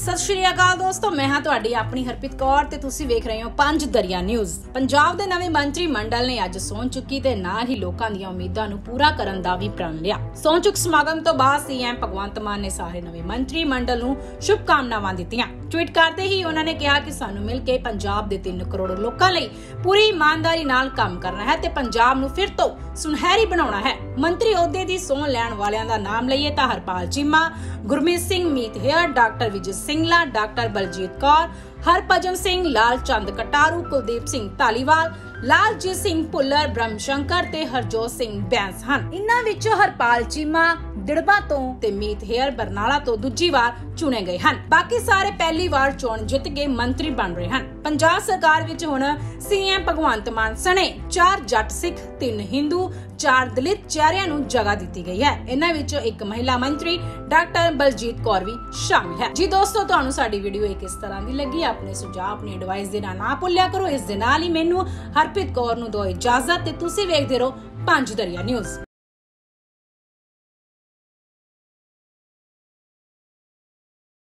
सत श्री अकाल दोस्तों, मैं हाँ तुहाडी अपनी हरप्रीत कौर ते तुसी वेख रहे हो पंज दरिया न्यूज़। पंजाब दे नवे मंत्री मंडल ने अज सौं चुकी ते नाल ही लोकां दीआं उम्मीदां नूं पूरा करन दा भी प्रण लिया। सौं चुक समागम तो बाद सीएम भगवंत मान ने सारे नवे मंत्री मंडल नूं शुभकामनावां दित्तियां। ट्वीट करते ही उन्होंने कहा कि सानू मिल के पंजाब दे 3 करोड़ लोकां लई पूरी ईमानदारी नाल काम करना है ते पंजाब नूं फिर तो सुनहरी बनाउणा है। मंत्री ओहदे दी सौं लैण वालियां दा नाम लईए तां हरपाल चीमा, गुरमीत सिंह मीत हेयर, डॉक्टर विजय सिंगला, डॉक्टर बलजीत कौर, हरभजन सिंह, लाल चंद कटारू, कुलदीप सिंह धालीवाल, लालजीत सिंह भुल्लर, ब्रह्म शंकर ते हरजोत सिंह बैंस हन। इन्हां विचों हरपाल चीमा दिड़बा तो ते मीत हेयर बरनाला तो दूजी बार चुने गए हैं। बाकी सारे पहली बार चोण जित के मंत्री बन रहे हैं। पंजाब सरकार विच हुण सीएम भगवंत मान सने 4 जट सिख, 3 हिंदू, 4 दलित चेहरिਆਂ ਨੂੰ जगह दी गई है। इन्हां विचों एक महिला मंत्री डॉक्टर बलजीत कौर भी शामिल है। जी दोस्तों, तुहानू साडी वीडियो किस तरह दी लगी? अपने सुझाव अपनी एडवाइस देना ना भुल्लिया करो। इस दे नाल ही मैनू हरप्रीत कौर नू दो इजाजत ते तुसीं वेखदे रहो पंज दरिया न्यूज़।